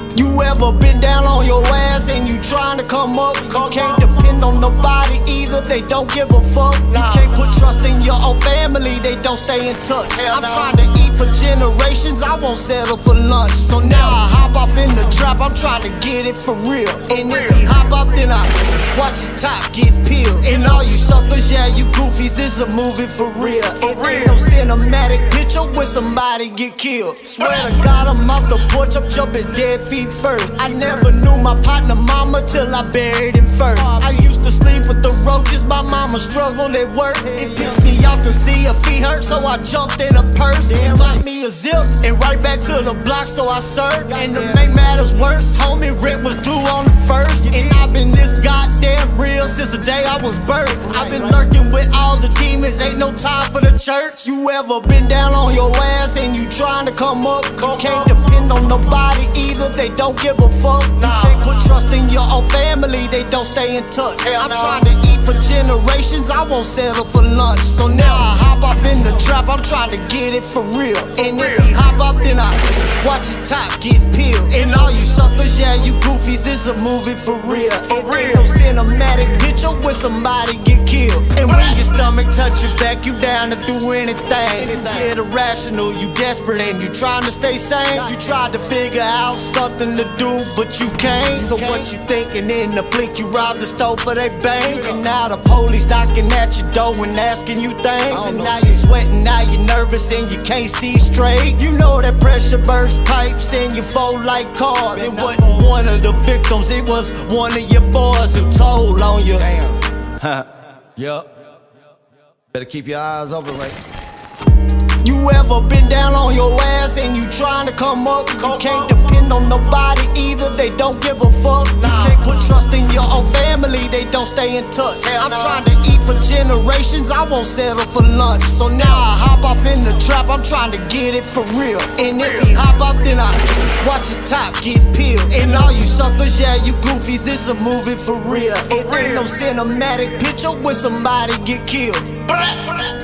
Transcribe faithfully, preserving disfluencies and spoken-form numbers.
You ever been down on your ass and you trying to come up? You can't depend on nobody either, they don't give a fuck. You can't put trust in your own family, they don't stay in touch. I'm trying to eat for generations, I won't settle for lunch. So now I hop off in the trap, I'm trying to get it for real. And if he hop off, then I watch his top get peeled. And all you suckers, yeah, you goofies, this a movie for real. It ain't no cinematic picture when somebody get killed. Swear to God, I'm off the porch, I'm jumping dead feet first. I never knew my partner mama till I buried him first. I used to sleep with the roaches, my mama struggled at work. It pissed me off to see her feet hurt, so I jumped in a purse and bought me a zip and right back to the block, so I served. And to make matters worse, homie, rent was due on the first. And I've been this goddamn real since the day I was birthed. I've been lurking with all the demons, ain't no time for the church. You ever been down on your ass and you trying to come up? You can't depend on nobody either, they don't give a fuck. You can't put trust in your own family, they don't stay in touch. I'm trying to eat for generations, I won't settle for lunch. So now I hop off in the trap, I'm trying to get it for real. And if he hop up, then I watch his top get peeled. And all you suckers, yeah, you goofies, this a movie for real. It ain't no cinematic picture when somebody get killed. And when your stomach touch your back, you down to do anything. You get irrational, you desperate and you trying to stay sane. You tried to figure out something to do, but you can't. So what you thinking? In the blink, you robbed the store for they bank. And now the police knocking at your door and asking you things. And now you sweating, now you nervous and you can't see straight. You know that pressure burst pipes and you fold like cars. It wasn't one of the victims, it was one of your boys who told on you. Damn. Yup. Better keep your eyes open, right? You ever been down on your ass and you trying to come up? You can't depend on nobody either, they don't give a fuck. You can't put trust in your own family, they don't stay in touch. I'm trying to eat for generations, I won't settle for lunch. So now I hop off in the trap, I'm trying to get it for real. And if he hop off, then I watch his top get peeled. And all you suckers, yeah, you goofies, this a movie for real. It ain't no cinematic picture when somebody get killed.